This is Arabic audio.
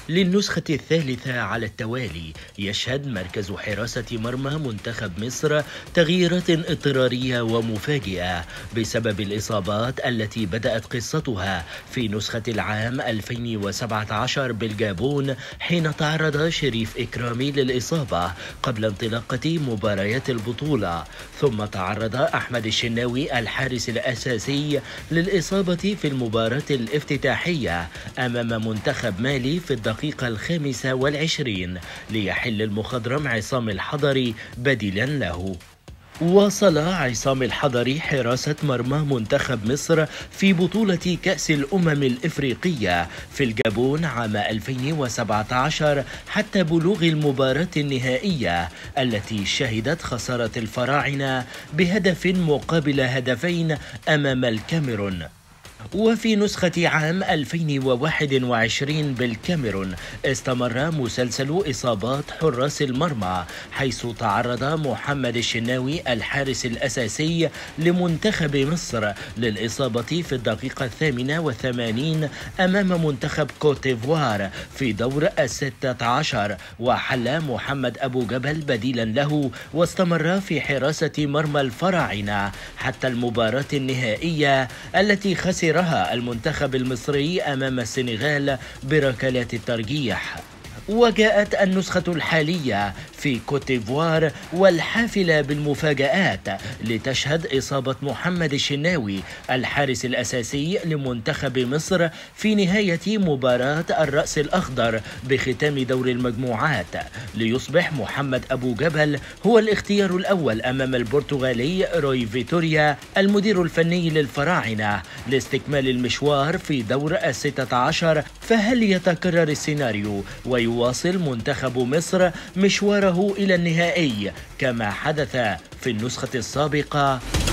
للنسخة الثالثة على التوالي يشهد مركز حراسة مرمى منتخب مصر تغييرات اضطرارية ومفاجئة بسبب الإصابات التي بدأت قصتها في نسخة العام 2017 بالجابون، حين تعرض شريف إكرامي للإصابة قبل انطلاقة مباريات البطولة، ثم تعرض أحمد الشناوي الحارس الأساسي للإصابة في المباراة الافتتاحية أمام منتخب مالي في الدقيقة 25 ليحل المخضرم عصام الحضري بديلا له. واصل عصام الحضري حراسة مرمى منتخب مصر في بطولة كأس الأمم الإفريقية في الجابون عام 2017 حتى بلوغ المباراة النهائية التي شهدت خسارة الفراعنة بهدف مقابل هدفين أمام الكاميرون. وفي نسخة عام 2021 بالكاميرون استمر مسلسل إصابات حراس المرمى، حيث تعرض محمد الشناوي الحارس الأساسي لمنتخب مصر للإصابة في الدقيقة 88 أمام منتخب كوت ديفوار في دور 16، وحل محمد أبو جبل بديلا له واستمر في حراسة مرمى الفراعنة حتى المباراة النهائية التي خسرها المنتخب المصري أمام السنغال بركلات الترجيح. وجاءت النسخة الحالية في كوت ديفوار والحافلة بالمفاجآت لتشهد إصابة محمد الشناوي الحارس الأساسي لمنتخب مصر في نهاية مباراة الرأس الأخضر بختام دور المجموعات، ليصبح محمد أبو جبل هو الاختيار الأول أمام البرتغالي روي فيتوريا المدير الفني للفراعنة لاستكمال المشوار في دور 16. فهل يتكرر السيناريو ويواصل منتخب مصر مشواره إلى النهائي كما حدث في النسخة السابقة؟